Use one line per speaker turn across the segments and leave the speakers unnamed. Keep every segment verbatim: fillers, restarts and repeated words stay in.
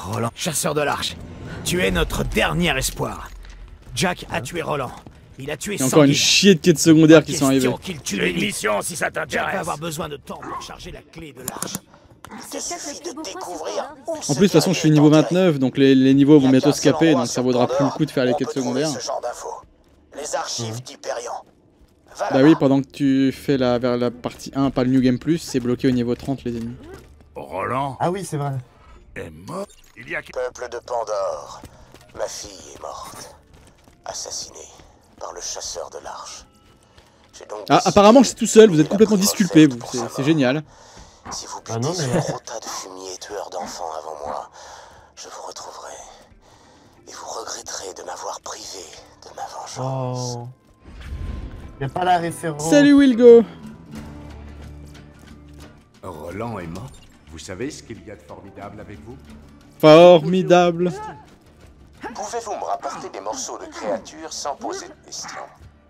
Roland, chasseur de l'arche, tu es notre dernier espoir. Jack a tué Roland. Il a tué
Il y a encore une chier de quêtes secondaires qui sont arrivées.
Qu'il tue une mission si ça t'intéresse. Jack va avoir besoin de temps pour charger la clé de l'arche.
En plus, de toute façon, je suis niveau vingt-neuf, donc les, les niveaux vont bientôt se caper, donc ça vaudra plus le coup de faire les quêtes secondaires.
Les archives d'Hyperion.
Bah oui, pendant que tu fais la, vers la partie un, pas le New Game Plus, c'est bloqué au niveau trente les ennemis.
Roland
Ah oui, c'est vrai.
est mort. Il y a...
Peuple de Pandore, ma fille est morte. Assassinée par le chasseur de l'arche. Donc
ah, apparemment, c'est tout seul, vous êtes complètement disculpé, vous, c'est génial.
Si vous
ah non, mais...
gros tas de fumier tueur d'enfants avant moi, je vous retrouverai. Et vous regretterez de m'avoir privé de ma vengeance.
Oh. Y'a pas la référence.
Salut Wilgo.
Roland est mort. Vous savez ce qu'il y a de formidable avec vous?
Formidable.
Pouvez-vous me rapporter des morceaux de créatures sans poser de questions?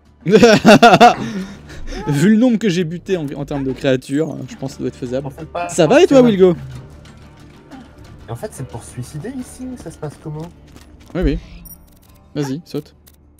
Vu le nombre que j'ai buté en, en termes de créatures, je pense que ça doit être faisable.
En fait, pas...
Ça va et toi, Wilgo?
Et en fait, c'est pour se suicider ici, ça se passe comment?
Oui, oui. Vas-y, saute.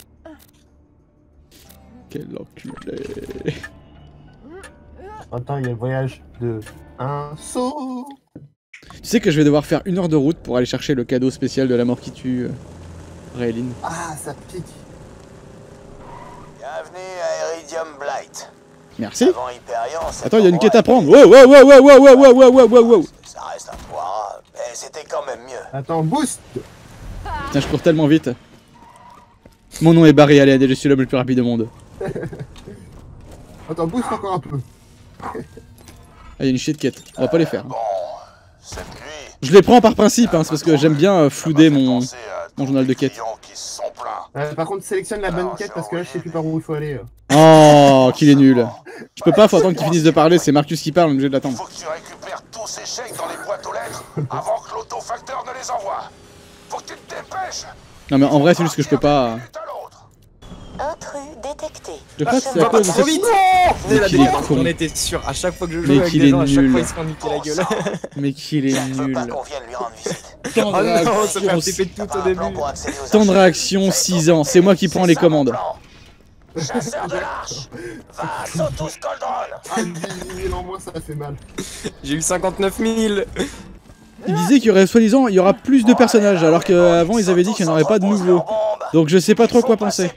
Quel enculé.
Attends, il y a le voyage de un saut.
Tu sais que je vais devoir faire une heure de route pour aller chercher le cadeau spécial de la mort qui tue euh, Raylene.
Ah, ça pique.
Bienvenue à Iridium Blight.
Merci.
Avant Hyperion,
attends, il y a une quête à prendre. Wow, wow, wow, wow, wow, wow, wow, wow, wow, wow.
Ça reste un poids, mais c'était quand même mieux.
Attends, boost.
Tiens, je cours tellement vite. Mon nom est Barry Allen et je suis l'homme le plus rapide au monde.
Attends, boost encore un peu.
Ah, il y a une chier de quête. On va pas les faire. Hein.
Bon, cette nuit,
je les prends par principe, hein, c'est parce que j'aime bien euh, flouder mon, mon journal de quête.
Euh, par contre, sélectionne la bonne quête parce que là, je sais plus par où il faut aller.
Oh, qu'il est nul. Je peux pas, faut attendre qu'il finisse de parler, c'est Marcus qui parle, on est obligé de l'attendre.
Faut que tu récupères tous ces chèques dans les boîtes aux lettres avant que l'autofacteur ne les envoie. Faut que tu te dépêches.
Non mais en vrai, c'est juste que je peux pas...
Intrus détecté.
Je crois que c'est à cause de
trop
cette...
vite.
Mais qu'il est con.
On était sûr, à chaque fois que je
Mais
jouais avec
qu'il
des
est
gens, à chaque
nul.
fois ils se font niquer la gueule.
Mais qu'il est nul.
Oh non, ça fait un petit peu de tout au début.
Temps de réaction, six ans. C'est moi qui prends les commandes.
Chasseur de l'arche, va s'auto-scoldron.
Ah, dix mille en moins, ça fait mal.
J'ai eu cinquante-neuf mille.
Il disait qu'il y aurait soi-disant, il y aura plus de personnages, alors qu'avant ils avaient dit qu'il n'y en aurait pas de nouveaux. Donc je sais pas trop quoi penser.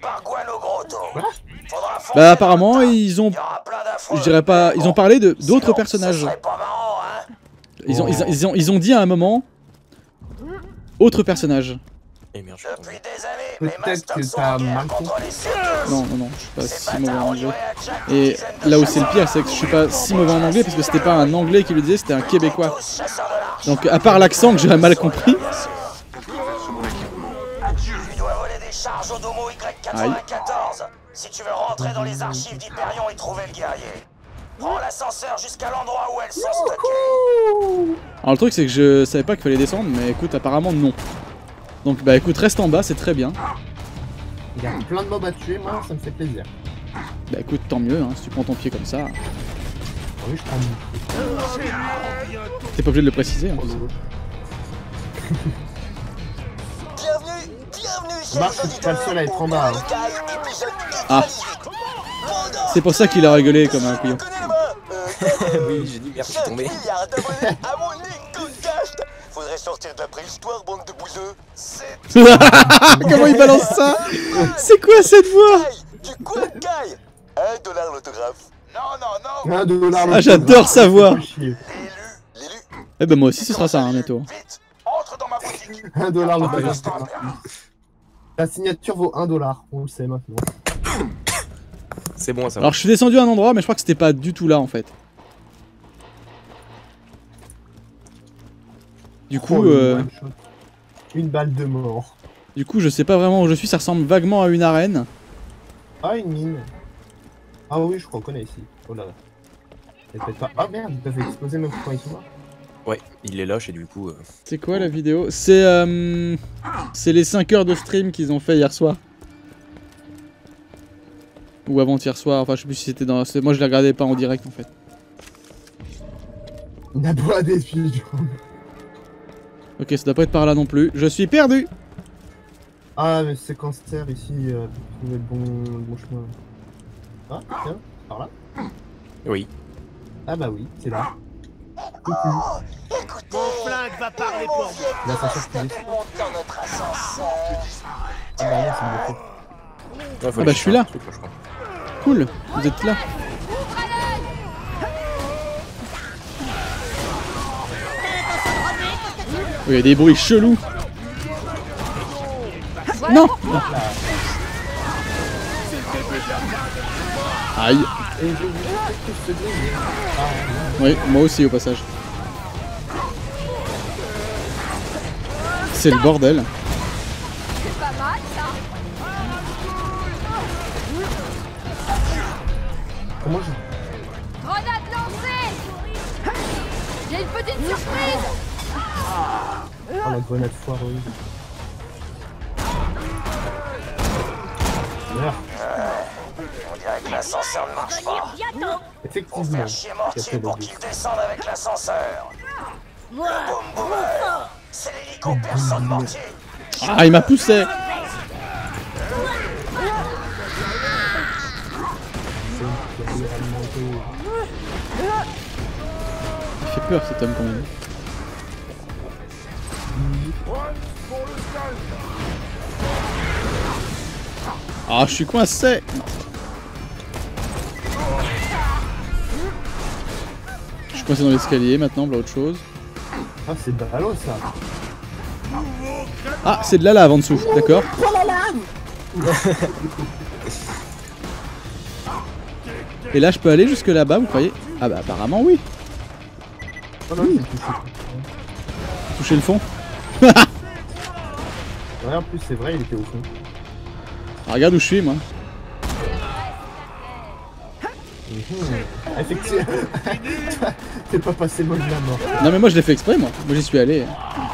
Bah apparemment ils ont, je dirais pas, ils ont parlé de d'autres personnages. Ils ont, ils, ont, ils, ont, ils ont dit à un moment, autres personnages.
Et merde,
peut-être que t'as mal compris.
Non, non, non, je suis pas si mauvais en anglais. Et là où c'est le pire, c'est que je suis pas si mauvais en anglais, parce que c'était pas un anglais qui le disait, c'était un québécois. Donc à part l'accent que j'aurais mal compris. Aïe.
Si tu veux rentrer dans les archives d'Hyperion et trouver le guerrier, prends l'ascenseur jusqu'à l'endroit où elles sont stockées.
Alors le truc c'est que je savais pas qu'il fallait descendre, mais écoute, apparemment non. Donc bah écoute, reste en bas, c'est très bien.
Il y a plein de mobs à tuer, moi ça me fait plaisir.
Bah écoute, tant mieux, hein, si tu prends ton pied comme ça.
Oh oui, je prends mon...
T'es pas obligé de le préciser. Hein,
Bienvenue, bienvenue chez
Marc, je suis pas le seul à être en bas. Hein.
Ah, c'est pour ça qu'il a rigolé comme un couillon.
oui, j'ai dit merde, je suis tombé.
Faudrait sortir de la préhistoire, bande de bouseux.
Comment il balance ça? C'est quoi cette voix?
Du quoi, Kai? Un dollar l'autographe. Non, non, non.
Un dollar.
Ah, j'adore sa voix.
L'élu, l'élu.
Eh ben moi aussi ce sera ça, hein, bientôt.
Vite, entre dans ma boutique.
Un dollar
Prends
l'autographe.
l'instant, merde.
La signature vaut un dollar, on le sait maintenant.
C'est bon, ça va.
Alors je suis descendu à un endroit, mais je crois que c'était pas du tout là en fait. Du coup,
Oh,
euh,
une balle de mort.
du coup, je sais pas vraiment où je suis. Ça ressemble vaguement à une arène.
Ah, une mine. Ah oui, je reconnais ici. Oh là là. Peut-être pas. Ah merde, ils peuvent exploser même quand ils sont là.
Ouais, il est lâche et du coup... Euh...
C'est quoi la vidéo? C'est euh, c'est les cinq heures de stream qu'ils ont fait hier soir. Ou avant-hier soir, enfin je sais plus si c'était dans... Moi je les regardais pas en direct en fait.
On a pas des pigeons.
Ok, ça doit pas être par là non plus. Je suis perdu.
Ah, mais séquence terre ici, euh, pour trouver le bon, le bon chemin. Ah, tiens, par là.
Oui.
Ah bah oui, c'est là. Coucou.
Écoutez,
Mon flingue va parler pour moi.
Là, ça cherche plus.
monte dans notre ascenseur.
Ah bah non, c'est le fait.
Ouais, faut
Ah bah, je suis là.
truc, je crois.
Cool, vous êtes là. Il y a des bruits chelous. Non. Aïe.
Et je vais tout se dire. Ah,
Oui, moi aussi au passage. C'est le bordel.
C'est pas mal ça.
comment je...
Grenade lancée. J'ai une petite surprise.
Oh, la grenade foireuse. Meurs.
On dirait que l'ascenseur ne marche pas. Faut
Effectivement.
faire chier Mortier
Captain
pour
Obvious.
qu'il descende avec l'ascenseur. Le boom boomer. C'est l'hélico personne Mortier.
Ah, il m'a poussé. Il fait peur cet homme quand même. Ah, je suis coincé. Je suis coincé dans l'escalier maintenant, voilà autre chose.
Ah, c'est ballot ça.
Ah, c'est de la lave en dessous, d'accord. Et là, je peux aller jusque là-bas, vous croyez? Ah bah apparemment oui.
Oh non, j'ai touché.
Toucher le fond.
Ouais, en plus, c'est vrai, il était au fond.
Ah, regarde où je suis, moi.
Mmh. Effectivement. T'es pas passé loin de la mort.
Non mais moi je l'ai fait exprès, moi. Moi j'y suis allé.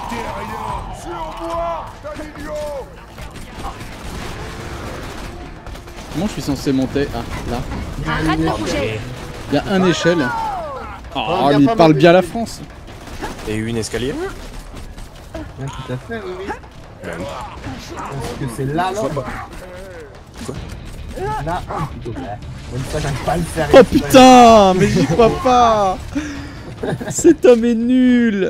Comment je suis censé monter? Ah, là.
Arrête de bouger.
Il y a un échelle. Oh,
Oh,
mais il parle bien la France.
Et une escalier.
Ouais, tout à fait, oui, oui.
Même.
Parce que c'est là, là.
Quoi?
Là, oh, plutôt. Même ça, j'arrive pas à le faire.
Oh
exprès.
putain, mais j'y crois pas. Cet homme est nul.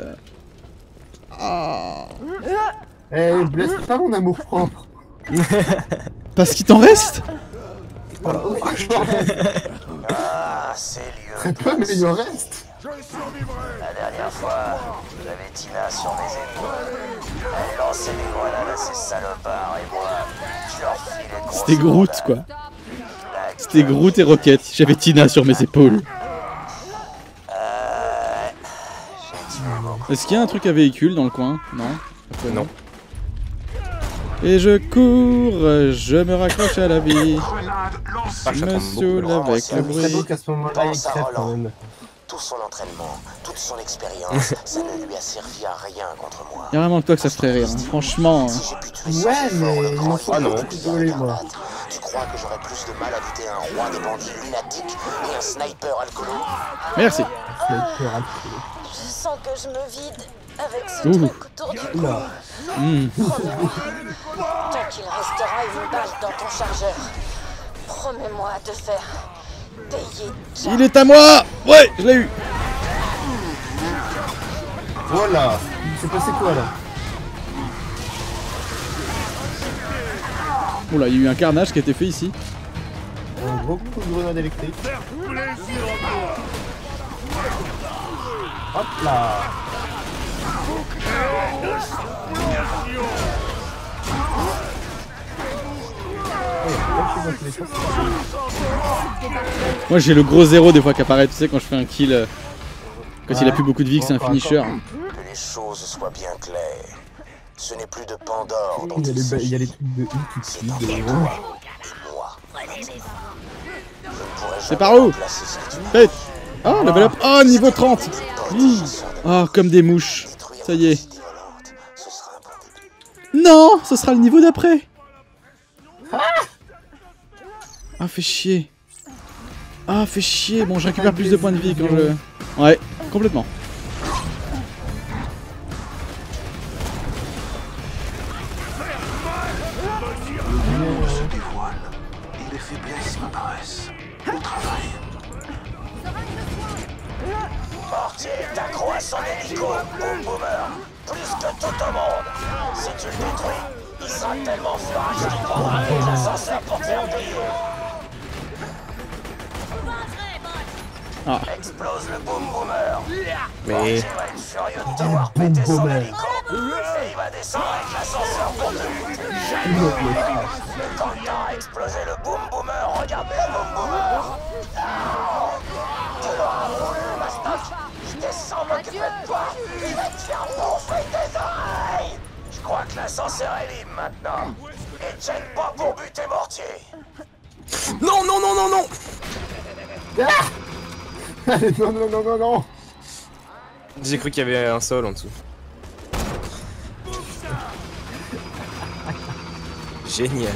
Ah.
Eh, blesse pas mon amour propre.
Parce qu'il t'en reste?
Oh, franchement,
Ah, c'est lieu.
très peu, mais il en reste.
La dernière fois, j'avais Tina sur mes épaules. Elle lançait des grenades à ces salopards et moi, je leur filais de grosses
C'était Groot
grenades.
quoi. C'était Groot et Rocket. J'avais Tina sur mes épaules.
Euh... J'ai tué beaucoup.
Est-ce qu'il y a un truc à véhicule dans le coin? Non. Après,
Non.
Et je cours, je me raccroche à la vie.
Ah,
Je
ça
me
tombe beaucoup,
saoule
là.
avec
C'est
le
très beau
bruit.
qu'à ce moment-là, il
Pense à
crève quand
Roland.
même.
Tout son entraînement, toute son expérience, ça ne lui a servi à rien contre moi.
Y'a vraiment que toi que ça se ferait rire, hein. Franchement.
Si
hein.
j'ai pu tuer sans
Ouais,
effort
mais
le
il
grand
m'en faut
Ah non.
pas rigoler, moi.
tu crois que j'aurais plus de mal à buter un roi des bandits lunatiques et un sniper alcoolo?
Merci.
Sniper alcoolo.
Je sens que je me vide avec ce
Ouh.
truc autour du cou.
Oula.
Mmh.
Tant qu'il restera une balle dans ton chargeur, promets-moi de faire payer Jack.
Il est à moi. Ouais, je l'ai eu.
Voilà. Il s'est passé quoi là?
Oula, il y a eu un carnage qui a été fait ici.
Un gros coup de grenade électrique. Hop là. Oh, là, je suis dans tous les sens.
Moi j'ai le gros zéro des fois qui apparaît, tu sais, quand je fais un kill. euh, Quand il a
Ouais.
plus beaucoup de vie, que c'est un
Encore,
finisher.
encore.
Que les choses soient bien claires. Ce n'est plus de Pandore dont
Il y a
il
les, ba- il y a
s'agit.
les trucs de I qui
C'est
tuent,
entre
de
toi et
gros.
moi. Je ne pourrai
C'est
jamais
par où?
remplacer ce que tu m'as
Faites. Oh, level up. Oh, niveau trente. Mmh. Oh, comme des mouches.
détruire
Ça y est.
une cité volante. Ce sera un bon début.
Non, ce sera le niveau d'après. Ah, fait chier. Ah, fait chier. Bon, je récupère plus de points de vie quand je... Ouais, complètement.
faiblesses m'apparaissent. Au travail.
Mortier est accro à son hélico, Boom Boomer. Plus que tout au monde. Si tu le détruis, il sera tellement fort qu'il prendra les ascenseurs pour te faire payer.
Ah.
Explose le Boom Boomer.
Mais...
Mortier va être furieux de t'avoir pété son hélico. Et il va descendre avec l'ascenseur pour te buter. Le Kanta a explosé le Boom Boomer. Regarde le Boom Boomer. Tu l'auras voulu, Mastoc. Je descends m'occuper de toi. Je vais te faire bouffer tes oreilles. Je crois que l'ascenseur est libre maintenant. Et te gêne pas pour buter Mortier.
Non, non, non, non, non.
Non, non, non, non, non.
J'ai cru qu'il y avait un sol en dessous. Génial.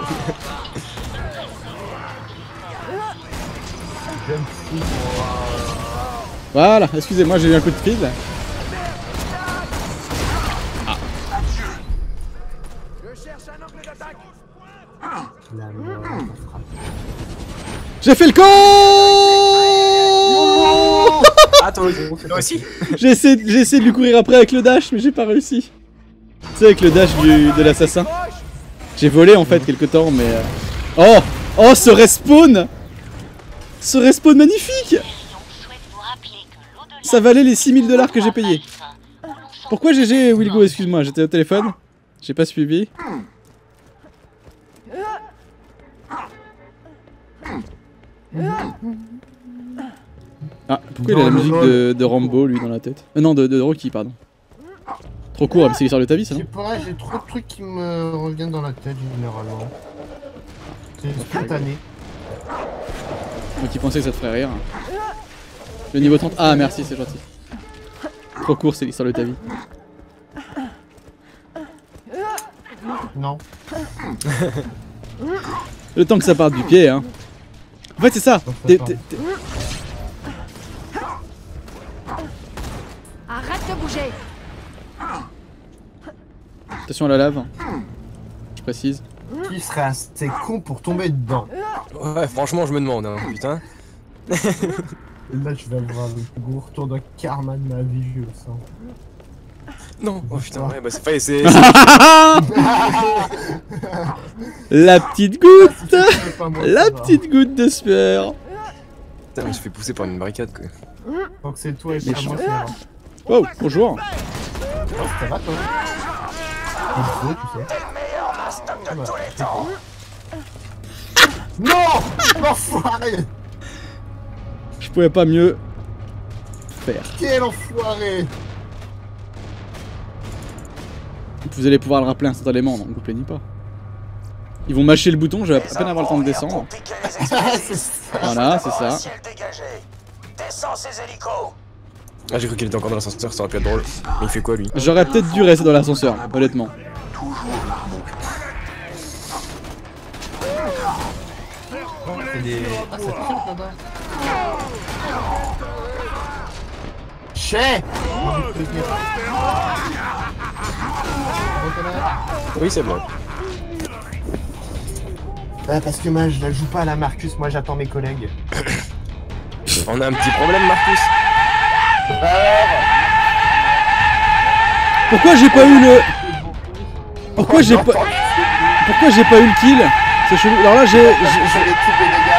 Voilà, excusez-moi, j'ai eu un coup de fil. Ah.
La mort, ça frappe.
J'ai fait le con.
Ah, toi aussi, toi aussi.
J'ai essayé, j'ai essayé de lui courir après avec le dash, mais j'ai pas réussi. Tu sais, avec le dash du, de l'assassin. J'ai volé en fait quelque temps, mais... Euh... Oh, oh, ce respawn. Ce respawn magnifique. Ça valait les six mille dollars que j'ai payé. Pourquoi G G, Wilgo, excuse-moi, j'étais au téléphone. J'ai pas suivi. Ah, pourquoi il a la musique de, de Rambo, lui, dans la tête? Euh, non, de, de Rocky, pardon. Trop court, mais c'est l'histoire de ta vie, ça,
Je
non?
sais pas, j'ai trop de trucs qui me reviennent dans la tête, généralement. C'est spontané.
Moi qui pensais que ça te ferait rire. Le niveau trente. Ah, merci, c'est gentil. Trop court, c'est l'histoire de ta vie.
Non.
Le temps que ça parte du pied, hein. En fait, c'est ça. T'es- t'es- t'es-
Arrête de bouger.
Attention à la lave. Je précise.
Qui serait assez con pour tomber dedans?
Ouais, franchement, je me demande, hein, putain.
Et là, je vais avoir le plus gros retour de karma de ma vie, je le sens.
Non, oh putain, ouais, bah c'est pas... c'est...
La petite goutte.
C'est pas moi,
La
ça va.
petite goutte de sueur.
Putain, je me suis fait pousser par une barricade, quoi.
Donc c'est toi et pas moi, ça va.
Oh, bonjour.
Oh, ça va, toi? Il faut, tu sais.
T'es le meilleur Mastoc de tous les temps.
Non! L'enfoiré!
Je pouvais pas mieux faire.
Quel enfoiré!
Vous allez pouvoir le rappeler instantanément, donc vous plaignez pas. Ils vont mâcher le bouton, je vais à peine avoir le temps de descendre.
C'est ça.
Voilà, c'est ça.
Ciel dégagé. Descends ces hélicos.
Ah, j'ai cru qu'il était encore dans l'ascenseur, ça aurait pu être drôle. Mais il fait quoi, lui?
J'aurais peut-être dû rester dans l'ascenseur, honnêtement.
C'est des... Ah, ça tire là-bas. Chais!
Oui, c'est bon.
Ah, parce que moi, je la joue pas à la Marcus, moi j'attends mes collègues.
On a un petit problème, Marcus.
Pourquoi j'ai pas eu le... Pourquoi j'ai pas... Pourquoi j'ai pas eu le kill? C'est chelou. Alors là, j'ai... j'ai-
J'ai les types de dégâts.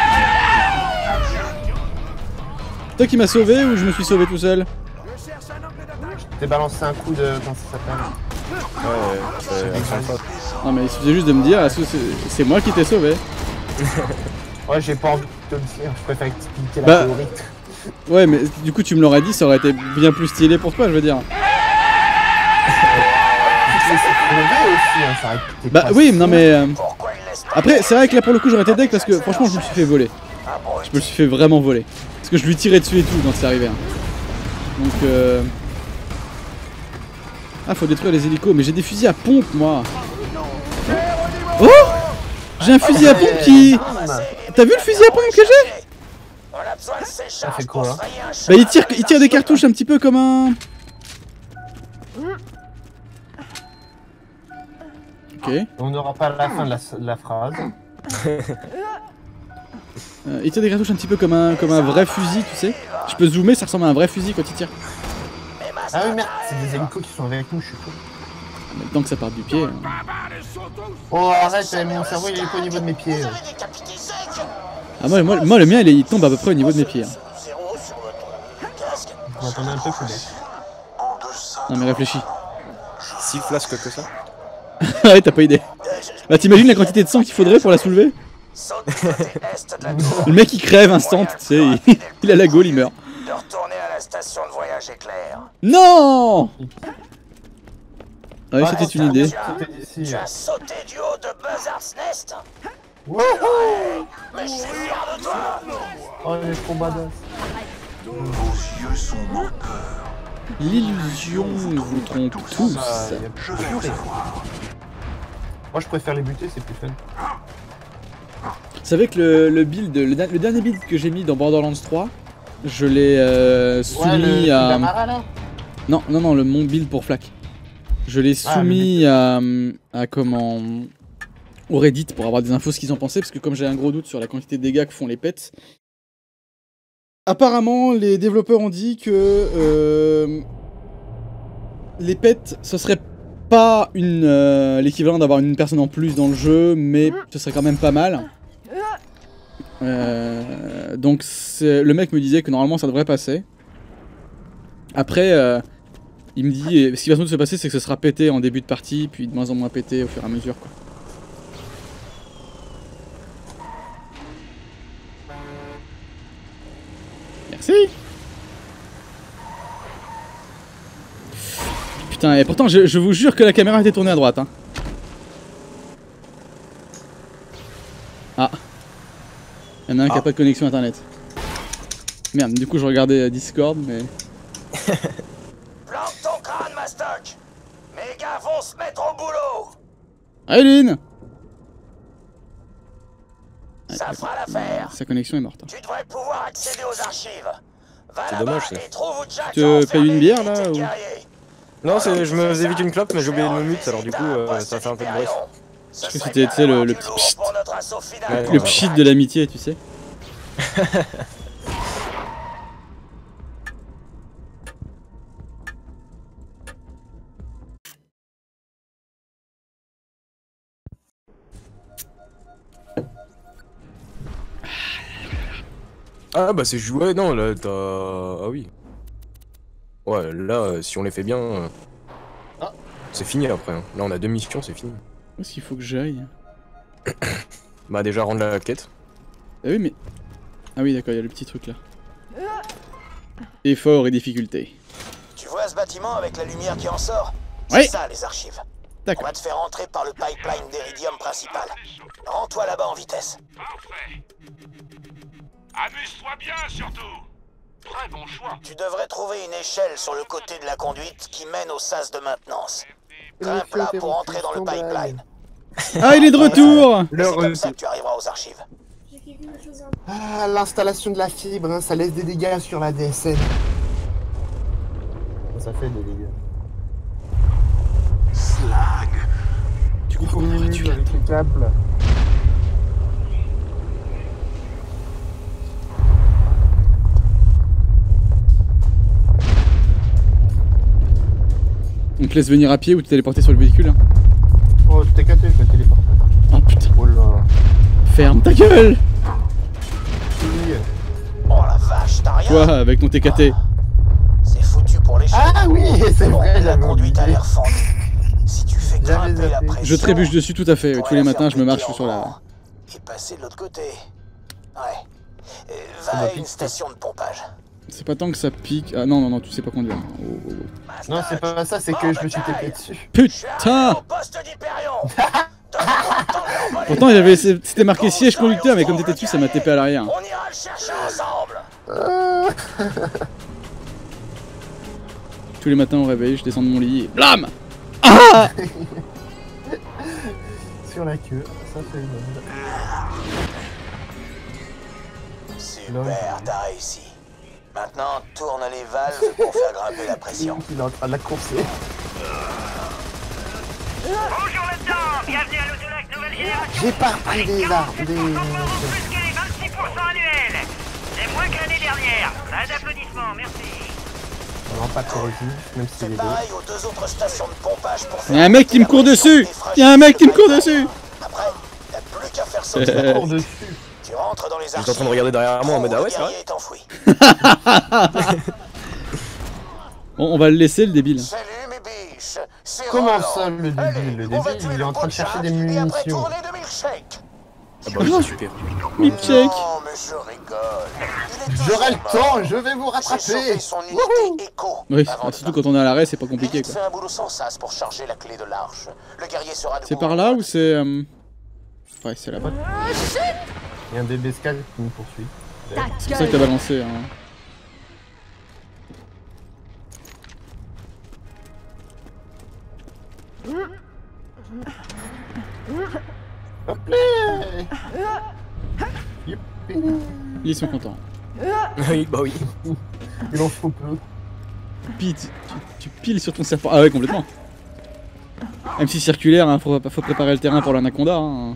Toi qui m'as sauvé ou je me suis sauvé tout seul?
T'es balancé un coup de... Comment ça s'appelle?
Ouais, euh, action forte.
Non mais il suffisait juste de me dire, est-ce que c'est c'est moi qui t'ai sauvé?
Ouais, j'ai pas envie de te le dire, je préfère expliquer la
Bah,
théorie.
Ouais, mais du coup tu me l'aurais dit, ça aurait été bien plus stylé pour toi, je veux dire.
C'est trouvé aussi, hein, ça aurait été
Bah
pas
oui,
si-
non mais... euh,
Pourquoi il laisse pas
Après, c'est vrai que là pour le coup j'aurais été deck parce que franchement je me suis fait voler. Je me suis fait vraiment voler. Parce que je lui tirais dessus et tout quand c'est arrivé. hein. Donc euh... Ah, faut détruire les hélicos, mais j'ai des fusils à pompe moi. Oh, j'ai un fusil à pompe qui... T'as vu le fusil à pompe que j'ai?
On a besoin de ces
Ça fait
charges
quoi,
pour
hein
frayer un
Bah
chemin
il tire,
vers
il tire des
l'ascenseur.
cartouches un petit peu comme un... Ok.
On n'aura pas la fin de la, de la phrase.
euh, Il tire des cartouches un petit peu comme un, comme un vrai fusil, tu sais. Je peux zoomer, ça ressemble à un vrai fusil quand il tire.
Ah oui, merde, c'est des hélicos qui sont avec nous, je suis con.
Mais tant que ça part du pied. Hein.
Oh, arrête, mon cerveau il est pas au niveau de mes pieds.
Ah, moi, moi, moi le mien il, est, il tombe à peu près au niveau de mes pieds. Hein.
Je m'attendais un peu plus bas.
Non, mais réfléchis.
Si flasque que ça.
Ouais, t'as pas idée. Bah, t'imagines la quantité de sang qu'il faudrait pour la soulever? Le mec il crève instant, tu sais, il, il a la gaule, il meurt.
De retourner à la station de voyage éclair.
Non! Ouais, c'était une idée.
Tu as sauté du haut de Buzzard's Nest.
Wouhou!
Mais je suis fier de toi.
Oh, il est trop badass.
Vos yeux sont mon cœur.
L'illusion vous trompe tous.
Ah, y a plus de prix. Moi je préfère les buter, c'est plus fun.
Vous savez que le, le build, le, le dernier build que j'ai mis dans Borderlands trois, je l'ai euh, soumis
ouais, le,
à...
Mara, là.
Non, non, non, le mon build pour Flak. Je l'ai
ah,
soumis à, à comment... au Reddit pour avoir des infos ce qu'ils en pensaient, parce que comme j'ai un gros doute sur la quantité de dégâts que font les pets, apparemment les développeurs ont dit que euh, les pets ce serait pas une euh, l'équivalent d'avoir une personne en plus dans le jeu, mais ce serait quand même pas mal. Euh, donc le mec me disait que normalement ça devrait passer. Après, euh, il me dit, ce qui va sans doute se passer, c'est que ce sera pété en début de partie, puis de moins en moins pété au fur et à mesure, quoi. Merci. Putain, et pourtant, je, je vous jure que la caméra était tournée à droite, hein. Ah. Il y en a un ah. qui a pas de connexion internet. Merde, du coup je regardais Discord, mais...
Plante ton crâne, Mastoc. Mes gars vont se mettre au boulot.
Aileen.
Ça fera l'affaire.
Sa connexion est morte.
Tu devrais pouvoir accéder aux archives. Va
c'est
là-bas
dommage, ça.
et trouve où Jack
Tu te payes une bière là ou...
Non, je me faisais vite une clope, mais j'ai oublié de me mute, alors du coup euh, ça fait un peu de bruit.
Je crois que c'était tu sais, le, le petit pchit.
Ouais,
le pchit de l'amitié, tu sais.
Ah bah c'est joué, non là t'as... Ah oui. Ouais là euh, si on les fait bien, euh... ah. c'est fini après. Hein. Là on a deux missions, c'est fini.
Où est-ce qu'il faut que j'aille?
Bah déjà rendre la quête.
Ah oui mais... Ah oui d'accord, il y a le petit truc là. Effort et difficulté.
Tu vois ce bâtiment avec la lumière qui en sort?
Oui.
C'est ça les archives. On va te faire entrer par le pipeline d'Iridium principal. Rends-toi là-bas en vitesse.
Parfait. Amuse-toi bien surtout. Très bon choix.
Tu devrais trouver une échelle sur le côté de la conduite qui mène au sas de maintenance. Grimpe là pour entrer dans le pipeline.
Ah il est de retour.
C'est comme ça que tu arriveras aux archives.
Ah, l'installation de la fibre, hein, ça laisse des dégâts sur la D S L. Ça fait des dégâts.
Slag.
Tu comprends qu'on aurait tué
avec les câbles.
On te laisse venir à pied ou te téléporter sur le véhicule hein.
Oh t'es capté, je vais te téléporter.
Oh putain.
Oh là.
Ferme ta gueule.
Oh la vache, t'as rien.
Toi avec ton T K T.
C'est foutu pour l'échelle.
Ah oui, c'est vrai,
la conduite a l'air fendue. Si tu fais grimper la pression...
Je trébuche dessus tout à fait, tous les matins je me marche sur la...
Et passer de l'autre côté. Ouais. Euh, va à une station de pompage.
C'est pas tant que ça pique... Ah non, non, non, tu sais pas conduire. Oh, oh, oh.
Non, c'est pas ça, c'est que je me suis tapé dessus.
Putain. Pourtant, j'avais, c'était marqué siège conducteur, mais comme t'étais dessus, ça m'a tapé à l'arrière.
On ira le chercher ensemble.
Tous les matins au réveil, je descends de mon lit et blam. Ah.
Sur la queue, ça fait une onde.
Super, t'as réussi. Maintenant, tourne les valves pour faire grimper la pression.
Il est en train de la courser.
Bonjour le temps, bienvenue à l'Autonac Nouvelle
J'ai pas repris des armes, des...
Plus que les vingt-six pour cent annuels. C'est moins que l'année dernière. Pas d'applaudissements, merci.
Non, pas corrosif, même si c'est les deux.
Pareil aux deux autres stations de pompage pour faire...
Y'a un mec qui me court dessus. Y'a un mec qui me court dessus.
Après, t'as plus qu'à faire sauter
Je
la
cours dessus.
Tu rentres dans les archives.
J'étais en train de regarder derrière moi en mode ah ouais, c'est vrai.
est enfoui.
Bon, on va le laisser, le débile.
Salut mes biches. C'est
Comment
Roland.
ça, le débile?
Allez,
Le
on va
débile,
tuer
il est en
le
train de chercher des
Jack, et après
munitions.
tourner de milkshake.
Ah bah oui, c'est super.
Milkshake.
Non, mais je rigole. Il est
J'aurai le
toujours
temps,
mort.
je vais vous
J'ai
rattraper.
chauffé son unité
Wouhou.
écho.
Oui,
avant
bah,
de
surtout quand on est à l'arrêt, c'est pas compliqué
Lilith
quoi.
fait un boulot sans sas pour charger la clé de l'arche. Le guerrier sera de
C'est par là ou c'est... Euh... Ouais, c'est là-bas.
Il y a un bébé scal qui me poursuit.
C'est pour ça que t'as balancé. Hein.
Hop là. Youpi.
Ils sont contents.
Oui, bah oui.
Il en faut peu.
Pile, tu, tu piles sur ton serpent. Ah ouais, complètement. Même si circulaire, hein, faut, faut préparer le terrain pour l'anaconda. Hein.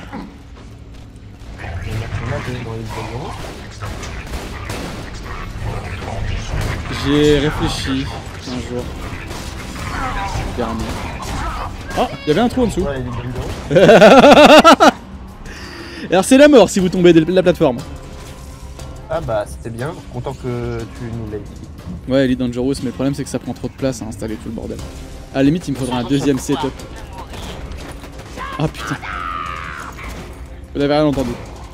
J'ai réfléchi un jour. Dernier. Oh, il y avait un trou en dessous.
Ouais, il est dedans.
Alors c'est la mort si vous tombez de la plateforme.
Ah bah c'était bien, content que tu nous l'aies dit.
Ouais, Elite Dangerous, mais le problème c'est que ça prend trop de place à installer tout le bordel. À la limite, il me faudra un deuxième setup. Ah putain. Vous n'avez rien entendu.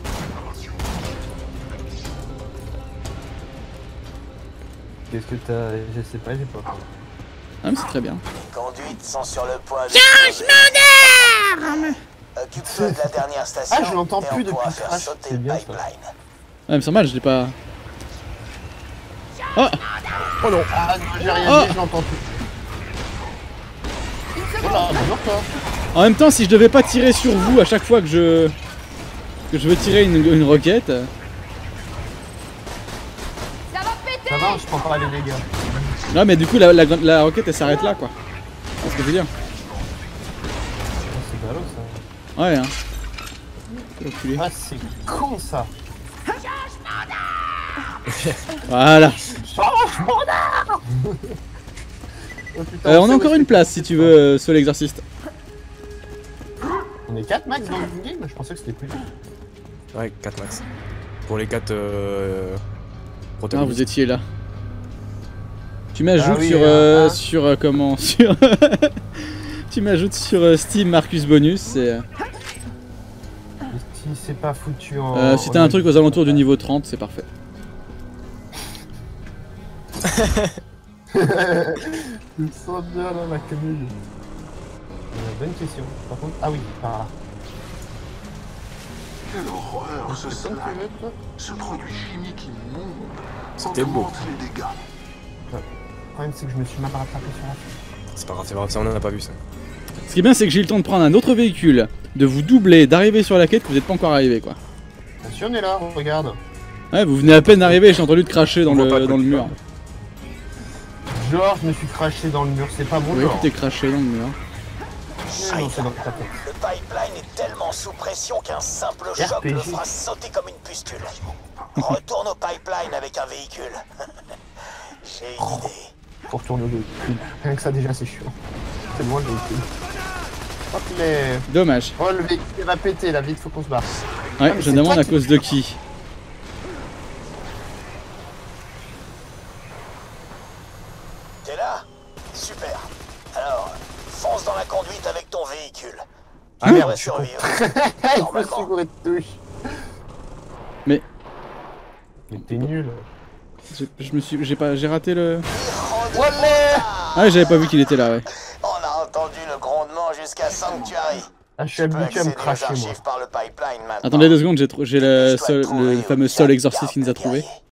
Qu'est-ce que t'as... Je sais pas, j'ai pas entendu.
Ah mais c'est très bien.
Les conduites sont sur le point de...
Changement d'arme.
Occupe-toi de la dernière station.
Ah, je l'entends
et
plus
on pourra
depuis
faire
Crash,
sauter
c'est
le
bien, ça.
pipeline.
Ah mais c'est normal, je l'ai pas... Oh.
Oh non.
Ah, j'ai rien
Oh.
dit, je l'entends plus. Voilà, bonjour toi.
En même temps, si je devais pas tirer sur vous à chaque fois que je... que je veux tirer une, une roquette...
Ça va péter.
Ça va, je prends pas les dégâts.
Non mais du coup, la, la, la roquette elle s'arrête là quoi. C'est ce que je veux dire.
Ah, c'est ballot ça.
Ouais hein. Quel enculé.
Ah, c'est con ça.
Voilà.
Changement d'arme. Oh, putain,
Euh, on
sait
a
où
encore
est-ce
une
que-
place si tu veux, euh, Soul Exorcist.
On est quatre max dans le game, je pensais que c'était plus.
Ouais, quatre max. Pour les quatre euh...
Ah,
protagonistes.
vous étiez là. Tu m'ajoutes
Ah oui,
sur...
euh,
Euh,
hein.
sur euh, comment sur... Tu m'ajoutes sur euh, Steam Marcus Bonus et...
Si c'est pas foutu en.
Euh, si t'as un truc aux alentours du niveau trente, c'est parfait.
Je me sens bien dans la commune. Euh, bonne question. Par contre. Ah oui, par là.
Quelle horreur ce
Comme
salade.
tu veux, toi.
Ce produit chimique immonde
C'était beau.
augmente les dégâts.
Le problème, c'est que je me suis mal rattrapé sur la fin.
C'est pas grave, c'est pas grave, ça on en a pas vu ça.
Ce qui est bien, c'est que j'ai eu le temps de prendre un autre véhicule, de vous doubler, d'arriver sur la quête que vous n'êtes pas encore arrivé quoi.
Bien sûr, on est là, regarde.
Ouais, vous venez à peine d'arriver, j'ai entendu te cracher dans
On voit pas
le,
le
dans le
coup.
mur.
Genre, je me suis craché dans le mur, c'est pas bon,
Oui,
genre.
tu t'es craché dans le mur.
Non, non, c'est dans ta tête.
Le pipeline est tellement sous pression qu'un simple choc
R P G.
le fera sauter comme une pustule. Retourne au pipeline avec un véhicule. J'ai une idée.
Pour retourner au véhicule. Rien que ça, déjà, c'est chiant. C'est loin le véhicule. Hop les...
Dommage.
Oh, le véhicule va péter, là, vite, faut qu'on se barre.
Ouais,
mais
je
c'est
me demande
toi
à
qui-
cause de qui.
T'es là? Super. Alors, fonce dans la conduite avec ton véhicule.
Ah
Tu
merde,
devrais
je suis con.
survivre.
Il faut
Normalement.
se bourrer de touche.
Mais
Mais t'es nul.
j'ai- je me suis, j'ai pas, j'ai raté le.
Wallah.
Ah, j'avais pas vu qu'il était là. Ouais.
On a entendu le grondement jusqu'à Sanctuary.
Ah, je suis
Tu peux
habitué à me
accéder aux
cracher, moi.
archives par le pipeline maintenant.
Attendez deux secondes, j'ai, tr- j'ai le,
Je dois
sol-
te prouver
le
au
fameux
Jack
Soul Exorcist
Garde,
qui nous a
le
trouvé.
guerrier.